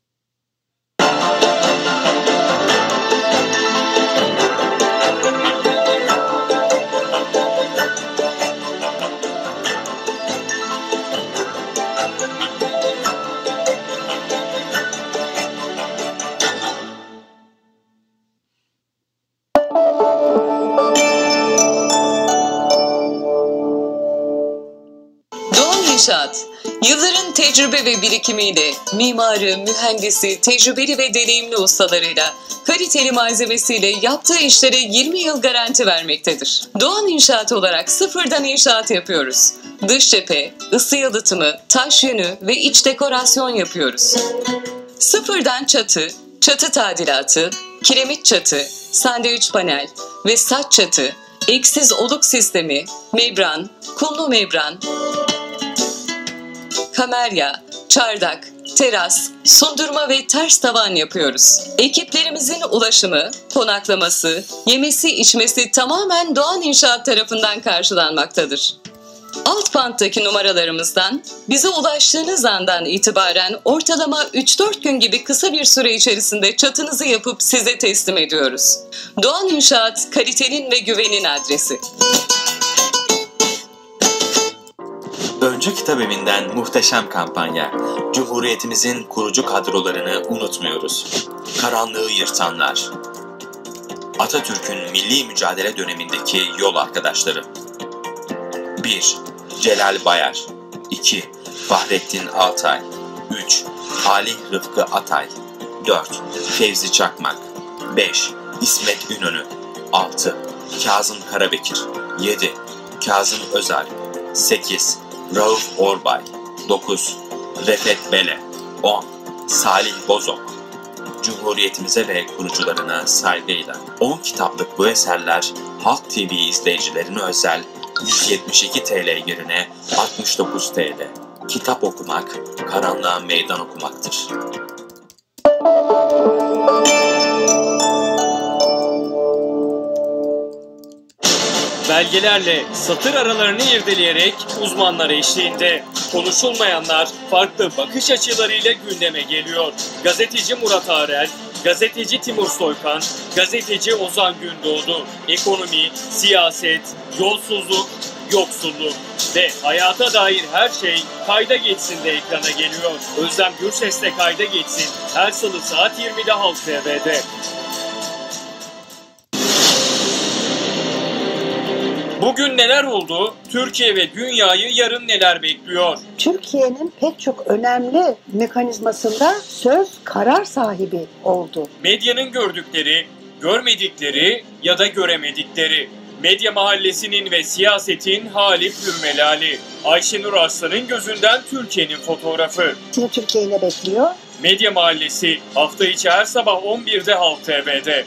İnşaat, yılların tecrübe ve birikimiyle, mimarı, mühendisi, tecrübeli ve deneyimli ustalarıyla, kaliteli malzemesiyle yaptığı işlere 20 yıl garanti vermektedir. Doğan İnşaat olarak sıfırdan inşaat yapıyoruz. Dış cephe, ısı yalıtımı, taş yünü ve iç dekorasyon yapıyoruz. Sıfırdan çatı tadilatı, kiremit çatı, sandviç panel ve saç çatı, eksiz oluk sistemi, membran, kumlu membran, kamerya, çardak, teras, sundurma ve ters tavan yapıyoruz. Ekiplerimizin ulaşımı, konaklaması, yemesi, içmesi tamamen Doğan İnşaat tarafından karşılanmaktadır. Alt banttaki numaralarımızdan bize ulaştığınız andan itibaren ortalama 3-4 gün gibi kısa bir süre içerisinde çatınızı yapıp size teslim ediyoruz. Doğan İnşaat, kalitenin ve güvenin adresi. Öncü Kitabevi'nden muhteşem kampanya. Cumhuriyetimizin kurucu kadrolarını unutmuyoruz. Karanlığı yırtanlar. Atatürk'ün milli mücadele dönemindeki yol arkadaşları. 1. Celal Bayar. 2. Fahrettin Altay. 3. Halih Rıfkı Atay. 4. Fevzi Çakmak. 5. İsmet İnönü. 6. Kazım Karabekir. 7. Kazım Özalp. 8. Rauf Orbay. 9. Refet Bele. 10. Salih Bozok. Cumhuriyetimize ve kurucularına saygıyla. 10 kitaplık bu eserler Halk TV izleyicilerine özel 172 TL yerine 69 TL. Kitap okumak, karanlığa meydan okumaktır. Belgelerle satır aralarını irdeleyerek uzmanlar eşliğinde konuşulmayanlar farklı bakış açılarıyla gündeme geliyor. Gazeteci Murat Arel, gazeteci Timur Soykan, gazeteci Ozan Gündoğdu, ekonomi, siyaset, yolsuzluk, yoksulluk ve hayata dair her şey Kayda Geçsin de ekrana geliyor. Özlem Gürses'le Kayda Geçsin her salı saat 20'de Halk TV'de. Bugün neler oldu? Türkiye ve dünyayı yarın neler bekliyor? Türkiye'nin pek çok önemli mekanizmasında söz karar sahibi oldu. Medyanın gördükleri, görmedikleri ya da göremedikleri. Medya mahallesinin ve siyasetin hali pürmelali. Ayşenur Arslan'ın gözünden Türkiye'nin fotoğrafı. Şimdi Türkiye ne bekliyor? Medya Mahallesi hafta içi her sabah 11'de Halk TV'de.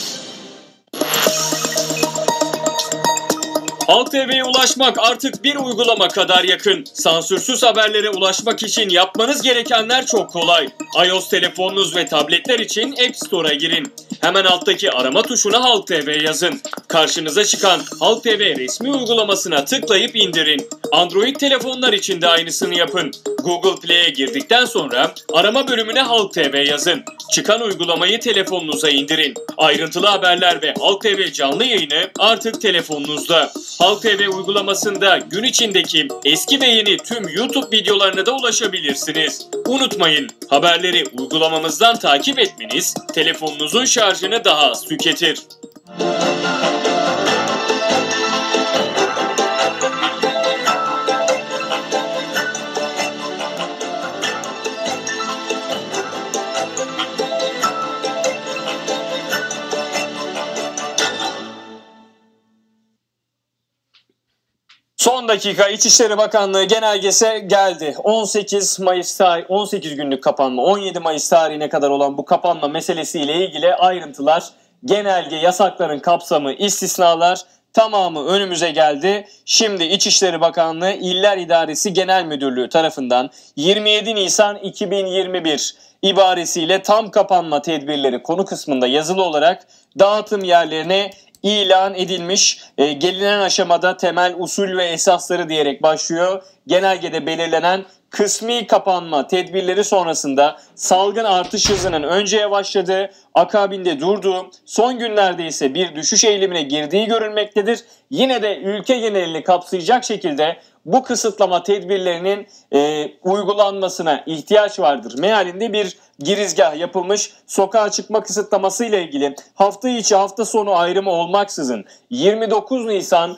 Halk TV'ye ulaşmak artık bir uygulama kadar yakın. Sansürsüz haberlere ulaşmak için yapmanız gerekenler çok kolay. iOS telefonunuz ve tabletler için App Store'a girin. Hemen alttaki arama tuşuna Halk TV yazın. Karşınıza çıkan Halk TV resmi uygulamasına tıklayıp indirin. Android telefonlar için de aynısını yapın. Google Play'e girdikten sonra arama bölümüne Halk TV yazın. Çıkan uygulamayı telefonunuza indirin. Ayrıntılı haberler ve Halk TV canlı yayını artık telefonunuzda. Halk TV uygulamasında gün içindeki eski ve yeni tüm YouTube videolarına da ulaşabilirsiniz. Unutmayın, haberleri uygulamamızdan takip etmeniz telefonunuzun şarjını daha az tüketir. Son dakika İçişleri Bakanlığı genelgesi geldi. 18 günlük kapanma, 17 Mayıs tarihine kadar olan bu kapanma meselesiyle ilgili ayrıntılar, genelge, yasakların kapsamı, istisnalar tamamı önümüze geldi. Şimdi İçişleri Bakanlığı İller İdaresi Genel Müdürlüğü tarafından 27 Nisan 2021 ibaresiyle tam kapanma tedbirleri konu kısmında yazılı olarak dağıtım yerlerine ilan edilmiş. Gelinen aşamada temel usul ve esasları diyerek başlıyor. Genelgede belirlenen kısmi kapanma tedbirleri sonrasında salgın artış hızının önce yavaşladığı, akabinde durduğu, son günlerde ise bir düşüş eğilimine girdiği görülmektedir. Yine de ülke genelini kapsayacak şekilde bu kısıtlama tedbirlerinin uygulanmasına ihtiyaç vardır mealinde bir girizgah yapılmış. Sokağa çıkma kısıtlaması ile ilgili hafta içi hafta sonu ayrımı olmaksızın 29 Nisan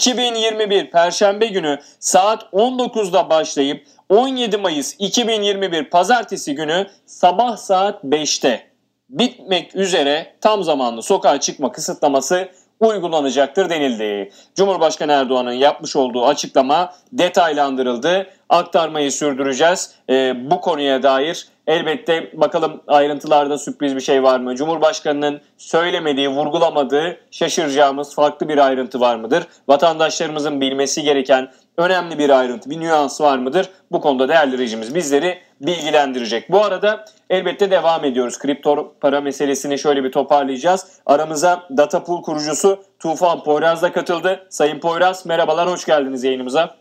2021 Perşembe günü saat 19'da başlayıp 17 Mayıs 2021 Pazartesi günü sabah saat 5'te bitmek üzere tam zamanlı sokağa çıkma kısıtlaması uygulanacaktır denildi. Cumhurbaşkanı Erdoğan'ın yapmış olduğu açıklama detaylandırıldı. Aktarmayı sürdüreceğiz. Bu konuya dair elbette bakalım ayrıntılarda sürpriz bir şey var mı? Cumhurbaşkanının söylemediği, vurgulamadığı şaşıracağımız farklı bir ayrıntı var mıdır? Vatandaşlarımızın bilmesi gereken önemli bir ayrıntı, bir nüans var mıdır? Bu konuda değerli rejimiz bizleri bilgilendirecek. Bu arada elbette devam ediyoruz. Kripto para meselesini şöyle bir toparlayacağız. Aramıza Datapool kurucusu Tufan Poyraz da katıldı. Sayın Poyraz, merhabalar, hoş geldiniz yayınımıza.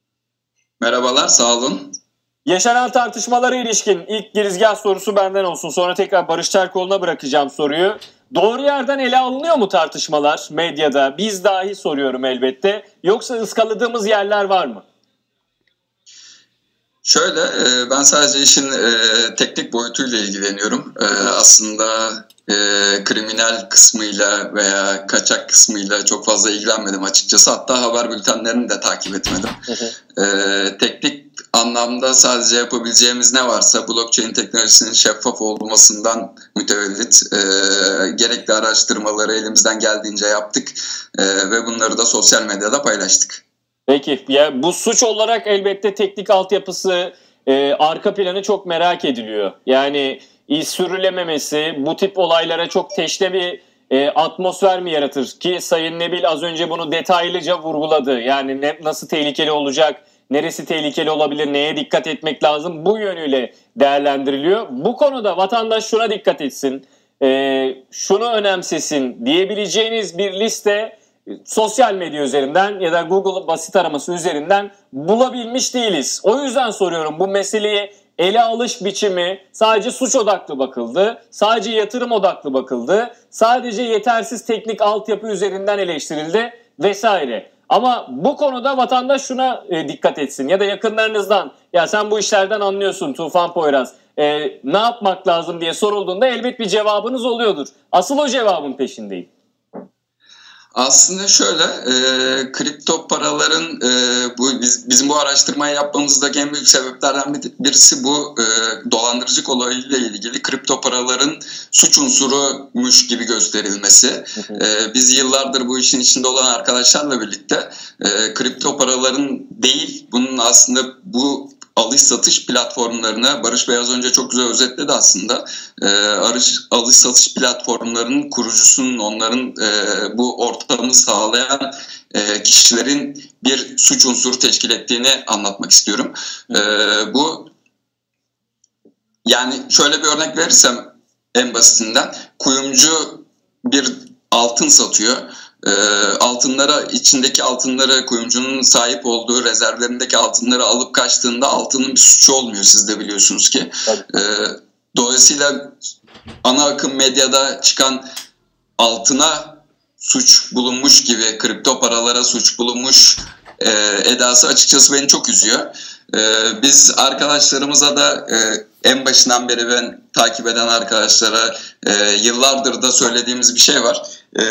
Merhabalar, sağ olun. Yaşanan tartışmalara ilişkin ilk girizgah sorusu benden olsun. Sonra tekrar Barış Terkoğlu'na bırakacağım soruyu. Doğru yerden ele alınıyor mu tartışmalar medyada? Biz dahi soruyorum elbette. Yoksa ıskaladığımız yerler var mı? Şöyle, ben sadece işin teknik boyutuyla ilgileniyorum. Aslında kriminal kısmıyla veya kaçak kısmıyla çok fazla ilgilenmedim açıkçası. Hatta haber bültenlerini de takip etmedim. Teknik anlamda sadece yapabileceğimiz ne varsa blockchain teknolojisinin şeffaf olmasından mütevellit gerekli araştırmaları elimizden geldiğince yaptık ve bunları da sosyal medyada paylaştık. Peki, ya bu suç olarak elbette teknik altyapısı, arka planı çok merak ediliyor. Yani iz sürülememesi bu tip olaylara çok teşne bir atmosfer mi yaratır? Ki Sayın Nebil az önce bunu detaylıca vurguladı. Yani nasıl tehlikeli olacak, neresi tehlikeli olabilir, neye dikkat etmek lazım, bu yönüyle değerlendiriliyor. Bu konuda vatandaş şuna dikkat etsin, şunu önemsesin diyebileceğiniz bir liste sosyal medya üzerinden ya da Google basit araması üzerinden bulabilmiş değiliz. O yüzden soruyorum, bu meseleyi ele alış biçimi sadece suç odaklı bakıldı, sadece yatırım odaklı bakıldı, sadece yetersiz teknik altyapı üzerinden eleştirildi vesaire. Ama bu konuda vatandaş şuna dikkat etsin ya da yakınlarınızdan, ya sen bu işlerden anlıyorsun Tufan Poyraz, ne yapmak lazım diye sorulduğunda elbet bir cevabınız oluyordur. Asıl o cevabın peşindeyim. Aslında şöyle, kripto paraların bizim bu araştırmayı yapmamızdaki en büyük sebeplerden birisi bu dolandırıcılık olayıyla ilgili kripto paraların suç unsuruymuş gibi gösterilmesi. Biz yıllardır bu işin içinde olan arkadaşlarla birlikte kripto paraların değil, bunun aslında bu alış-satış platformlarına, Barış Bey az önce çok güzel özetledi aslında, alış-satış platformlarının kurucusunun, onların bu ortamı sağlayan kişilerin bir suç unsuru teşkil ettiğini anlatmak istiyorum. Bu, yani şöyle bir örnek verirsem en basitinden, kuyumcu bir altın satıyor. İçindeki altınları, kuyumcunun sahip olduğu rezervlerindeki altınları alıp kaçtığında altının bir suçu olmuyor, siz de biliyorsunuz ki. Dolayısıyla ana akım medyada çıkan altına suç bulunmuş gibi, kripto paralara suç bulunmuş edası açıkçası beni çok üzüyor. Biz arkadaşlarımıza da en başından beri ben takip eden arkadaşlara yıllardır da söylediğimiz bir şey var.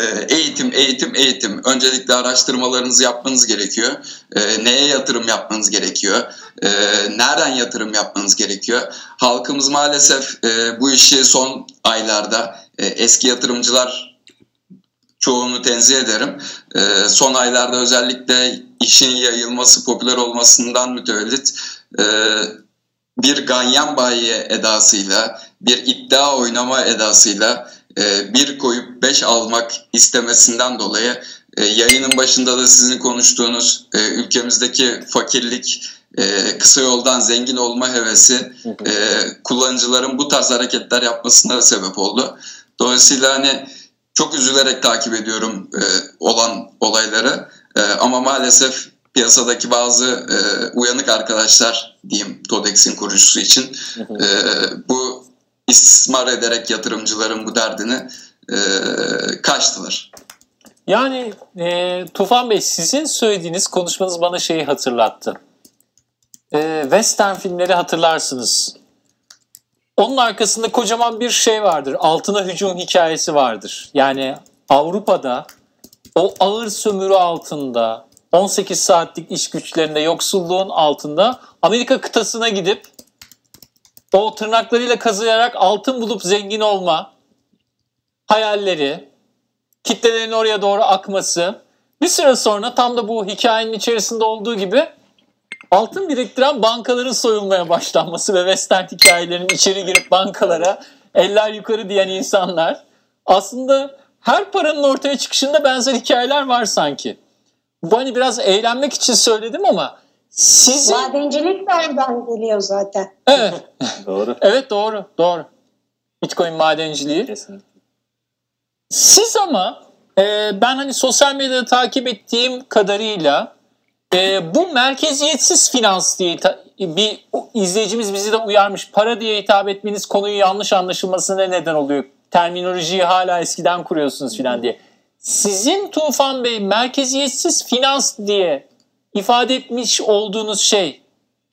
Eğitim. Öncelikle araştırmalarınızı yapmanız gerekiyor. Neye yatırım yapmanız gerekiyor? Nereden yatırım yapmanız gerekiyor? Halkımız maalesef bu işi son aylarda, eski yatırımcılar çoğunu tenzih ederim, son aylarda özellikle işin yayılması, popüler olmasından mütevellit bir ganyan bayi edasıyla, bir iddia oynama edasıyla bir koyup 5 almak istemesinden dolayı yayının başında da sizin konuştuğunuz ülkemizdeki fakirlik, kısa yoldan zengin olma hevesi kullanıcıların bu tarz hareketler yapmasına sebep oldu. Dolayısıyla hani çok üzülerek takip ediyorum olan olayları ama maalesef piyasadaki bazı uyanık arkadaşlar diyeyim, TODEX'in kurucusu için bu istismar ederek yatırımcıların bu derdini kaçtılar. Yani Tufan Bey, sizin söylediğiniz konuşmanız bana şeyi hatırlattı. Western filmleri hatırlarsınız. Onun arkasında kocaman bir şey vardır. Altına hücum hikayesi vardır. Yani Avrupa'da o ağır sömürü altında, 18 saatlik iş güçlerinde, yoksulluğun altında Amerika kıtasına gidip o tırnaklarıyla kazıyarak altın bulup zengin olma hayalleri, kitlelerin oraya doğru akması, bir süre sonra tam da bu hikayenin içerisinde olduğu gibi altın biriktiren bankaların soyulmaya başlanması ve western hikayelerin içeri girip bankalara eller yukarı diyen insanlar, aslında her paranın ortaya çıkışında benzer hikayeler var sanki. Bu hani biraz eğlenmek için söyledim ama sizin... Madencilik de oradan geliyor zaten. Evet. Doğru. Evet, doğru. Bitcoin madenciliği. Kesinlikle. Siz ama ben hani sosyal medyada takip ettiğim kadarıyla bu merkeziyetsiz finans diye bir izleyicimiz bizi de uyarmış. Para diye hitap etmeniz konuyu yanlış anlaşılmasına neden oluyor. Terminolojiyi hala eskiden kuruyorsunuz filan diye. Sizin Tufan Bey merkeziyetsiz finans diye ifade etmiş olduğunuz şey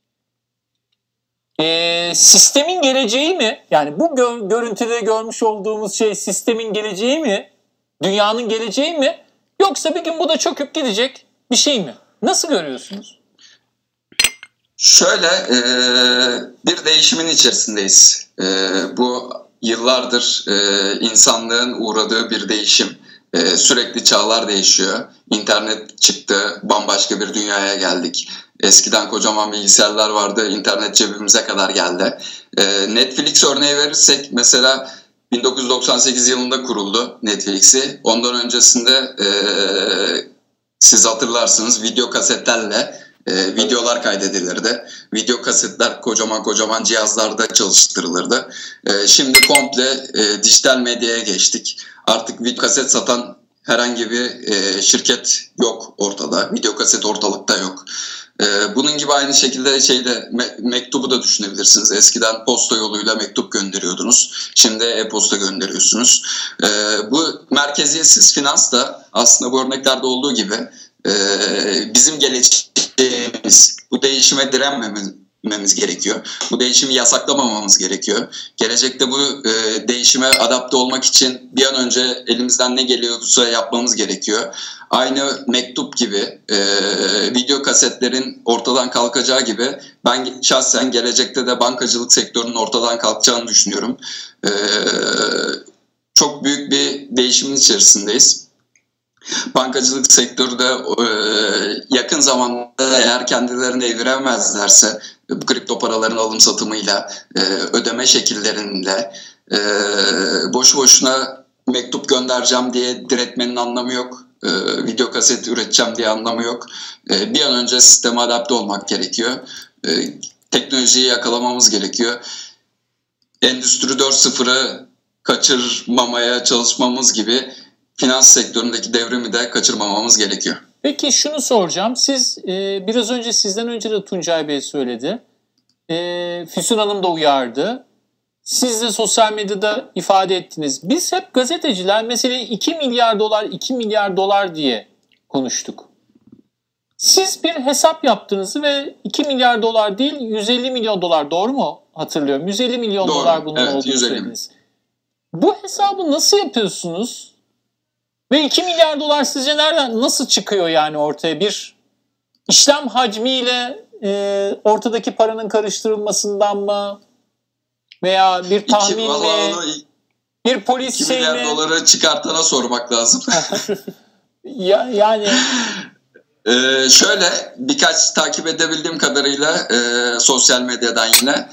sistemin geleceği mi? Yani bu görüntüde görmüş olduğumuz şey sistemin geleceği mi? Dünyanın geleceği mi? Yoksa bir gün bu da çöküp gidecek bir şey mi? Nasıl görüyorsunuz? Şöyle, bir değişimin içerisindeyiz. Bu yıllardır insanlığın uğradığı bir değişim. Sürekli çağlar değişiyor. İnternet çıktı, bambaşka bir dünyaya geldik. Eskiden kocaman bilgisayarlar vardı, internet cebimize kadar geldi. Netflix örneği verirsek mesela 1998 yılında kuruldu Netflix'i. Ondan öncesinde siz hatırlarsınız video kasetlerle videolar kaydedilirdi. Video kasetler kocaman cihazlarda çalıştırılırdı. Şimdi komple dijital medyaya geçtik. Artık video kaset satan herhangi bir şirket yok ortada. Video kaset ortalıkta yok. Bunun gibi aynı şekilde mektubu da düşünebilirsiniz. Eskiden posta yoluyla mektup gönderiyordunuz. Şimdi e-posta gönderiyorsunuz. Bu merkeziyetsiz finans da aslında bu örneklerde olduğu gibi bizim geleceğimiz, bu değişime etmemiz gerekiyor. Bu değişimi yasaklamamamız gerekiyor. Gelecekte bu değişime adapte olmak için bir an önce elimizden ne geliyorsa yapmamız gerekiyor. Aynı mektup gibi, video kasetlerin ortadan kalkacağı gibi ben şahsen gelecekte de bankacılık sektörünün ortadan kalkacağını düşünüyorum. Çok büyük bir değişimin içerisindeyiz. Bankacılık sektörü de yakın zamanda eğer kendilerini eviremezlerse bu kripto paraların alım satımıyla, ödeme şekilleriyle boşu boşuna mektup göndereceğim diye diretmenin anlamı yok. Video kaset üreteceğim diye anlamı yok. Bir an önce sisteme adapte olmak gerekiyor. Teknolojiyi yakalamamız gerekiyor. Endüstri 4.0'ı kaçırmamaya çalışmamız gibi finans sektöründeki devrimi de kaçırmamamız gerekiyor. Peki şunu soracağım. Siz biraz önce sizden önce de Tuncay Bey söyledi. Füsun Hanım da uyardı. Siz de sosyal medyada ifade ettiniz. Biz hep gazeteciler meseleyi 2 milyar dolar, 2 milyar dolar diye konuştuk. Siz bir hesap yaptınız ve 2 milyar dolar değil 150 milyon dolar, doğru mu hatırlıyorum? 150 milyon dolar bunun olduğunu söylediniz. Bu hesabı nasıl yapıyorsunuz? Ve 2 milyar dolar sizce nereden, nasıl çıkıyor yani ortaya? Bir işlem hacmiyle ortadaki paranın karıştırılmasından mı? Veya bir tahmin mi? Bir polis 2 milyar doları çıkartana sormak lazım. Yani... Şöyle birkaç takip edebildiğim kadarıyla sosyal medyadan yine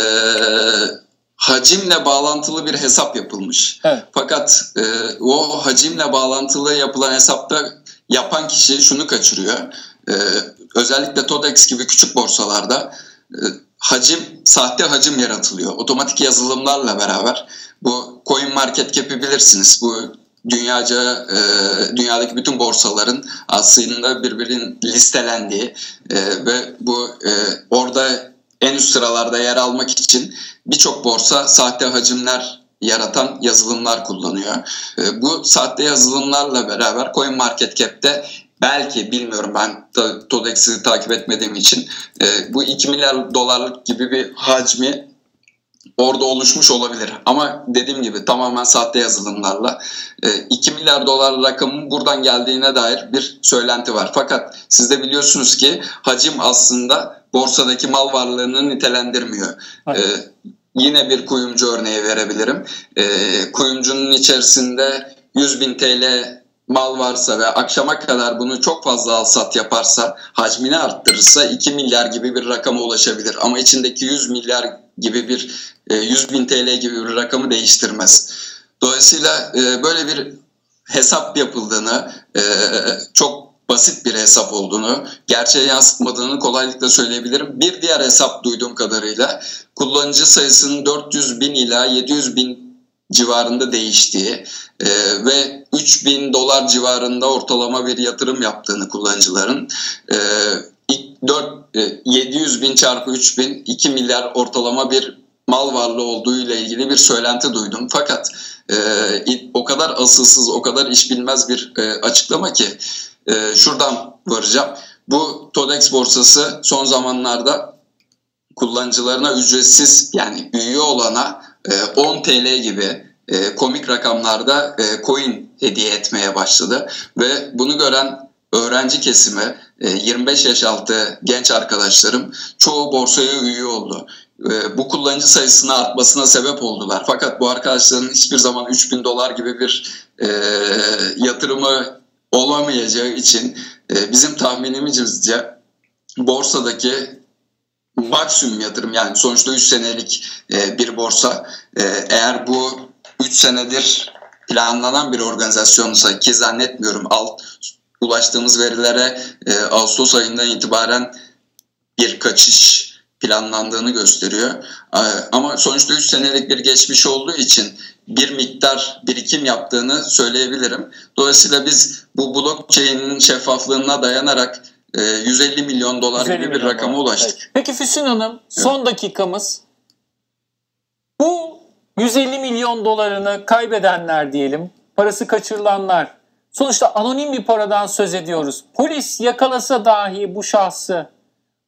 hacimle bağlantılı bir hesap yapılmış. Evet. Fakat o hacimle bağlantılı yapılan hesapta yapan kişi şunu kaçırıyor. Özellikle TODEX gibi küçük borsalarda sahte hacim yaratılıyor. Otomatik yazılımlarla beraber. Bu CoinMarketCap'i bilirsiniz. Bu dünyadaki bütün borsaların aslında birbirinin listelendiği ve bu orada en üst sıralarda yer almak için birçok borsa sahte hacimler yaratan yazılımlar kullanıyor. Bu sahte yazılımlarla beraber CoinMarketCap'te belki, bilmiyorum ben TODEX'i takip etmediğim için, bu 2 milyar dolarlık gibi bir hacmi orada oluşmuş olabilir. Ama dediğim gibi tamamen sahte yazılımlarla 2 milyar dolar rakamın buradan geldiğine dair bir söylenti var. Fakat siz de biliyorsunuz ki hacim aslında borsadaki mal varlığını nitelendirmiyor. Yine bir kuyumcu örneği verebilirim. Kuyumcunun içerisinde 100.000 TL mal varsa ve akşama kadar bunu çok fazla al-sat yaparsa, hacmini arttırırsa 2 milyar gibi bir rakama ulaşabilir. Ama içindeki 100 milyar gibi bir 100.000 TL gibi bir rakamı değiştirmez. Dolayısıyla böyle bir hesap yapıldığını, çok basit bir hesap olduğunu, gerçeğe yansıtmadığını kolaylıkla söyleyebilirim. Bir diğer hesap duyduğum kadarıyla kullanıcı sayısının 400.000 ila 700.000 civarında değiştiği ve 3.000 dolar civarında ortalama bir yatırım yaptığını kullanıcıların, 700.000 çarpı 3.000 2 milyar ortalama bir mal varlığı olduğu ile ilgili bir söylenti duydum. Fakat o kadar asılsız, o kadar iş bilmez bir açıklama ki şuradan varacağım. Bu TODEX borsası son zamanlarda kullanıcılarına ücretsiz, yani üye olana 10 TL gibi komik rakamlarda coin hediye etmeye başladı. Ve bunu gören öğrenci kesimi, 25 yaş altı genç arkadaşlarım çoğu borsaya üye oldu. Bu kullanıcı sayısının artmasına sebep oldular. Fakat bu arkadaşların hiçbir zaman 3.000 dolar gibi bir yatırımı olamayacağı için bizim tahminimizce borsadaki maksimum yatırım, yani sonuçta 3 senelik bir borsa, eğer bu 3 senedir planlanan bir organizasyonsa, ki zannetmiyorum, ulaştığımız verilere Ağustos ayından itibaren bir kaçış planlandığını gösteriyor. Ama sonuçta 3 senelik bir geçmiş olduğu için bir miktar birikim yaptığını söyleyebilirim. Dolayısıyla biz bu blockchain'in şeffaflığına dayanarak 150 milyon dolar gibi bir rakama ulaştık. Evet. Peki Füsun Hanım, son dakikamız. Bu 150 milyon dolarını kaybedenler diyelim, parası kaçırılanlar, sonuçta anonim bir paradan söz ediyoruz. Polis yakalasa dahi bu şahsı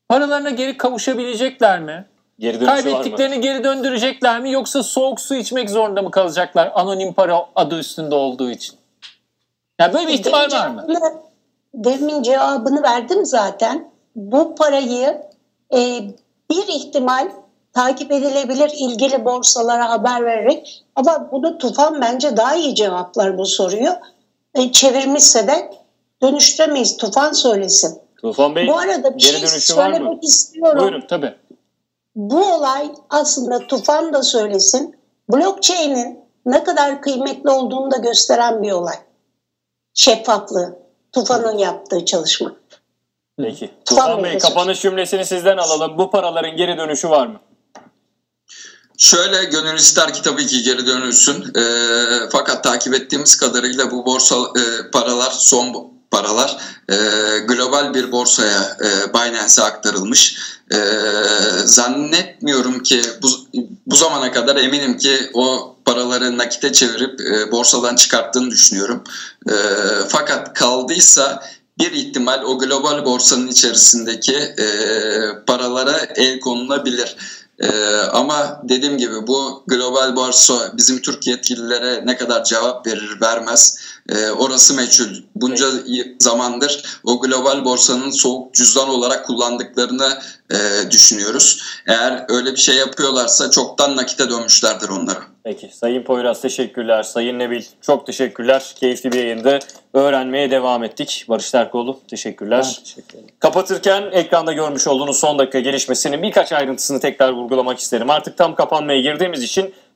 paralarına geri kavuşabilecekler mi? Geri dönüşü var mı? Kaybettiklerini geri döndürecekler mi? Yoksa soğuk su içmek zorunda mı kalacaklar anonim para adı üstünde olduğu için? Yani böyle bir ihtimal var mı? Demin cevabını verdim zaten. Bu parayı bir ihtimal takip edilebilir ilgili borsalara haber vererek, ama bunu Tufan bence daha iyi cevaplar bu soruyu. Çevirmişse de dönüştüremeyiz. Tufan söylesin. Tufan Bey, bu arada bir geri şey dönüşü var mı? söylemek istiyorum. Buyurun tabii. Bu olay aslında Tufan da söylesin. Blockchain'in ne kadar kıymetli olduğunu da gösteren bir olay. Şeffaflığı. Tufan'ın yaptığı çalışma. Peki. Tufan Bey, kapanış cümlesini sizden alalım. Bu paraların geri dönüşü var mı? Şöyle, gönül ister ki tabii ki geri dönülsün. Fakat takip ettiğimiz kadarıyla bu borsa paralar, son paralar global bir borsaya, Binance'e aktarılmış. Zannetmiyorum ki bu zamana kadar, eminim ki o paraları nakite çevirip borsadan çıkarttığını düşünüyorum. Fakat kaldıysa bir ihtimal o global borsanın içerisindeki paralara el konulabilir. Ama dediğim gibi bu global borsa bizim Türk yetkililere ne kadar cevap verir vermez, orası meçhul. Bunca zamandır o global borsanın soğuk cüzdan olarak kullandıklarını düşünüyoruz. Eğer öyle bir şey yapıyorlarsa çoktan nakite dönmüşlerdir onlara. Peki. Sayın Poyraz teşekkürler. Sayın Nebil çok teşekkürler. Keyifli bir yayında öğrenmeye devam ettik. Barış Terkoğlu teşekkürler. Teşekkür ederim. Kapatırken ekranda görmüş olduğunuz son dakika gelişmesinin birkaç ayrıntısını tekrar vurgulamak isterim. Artık tam kapanmaya girdiğimiz için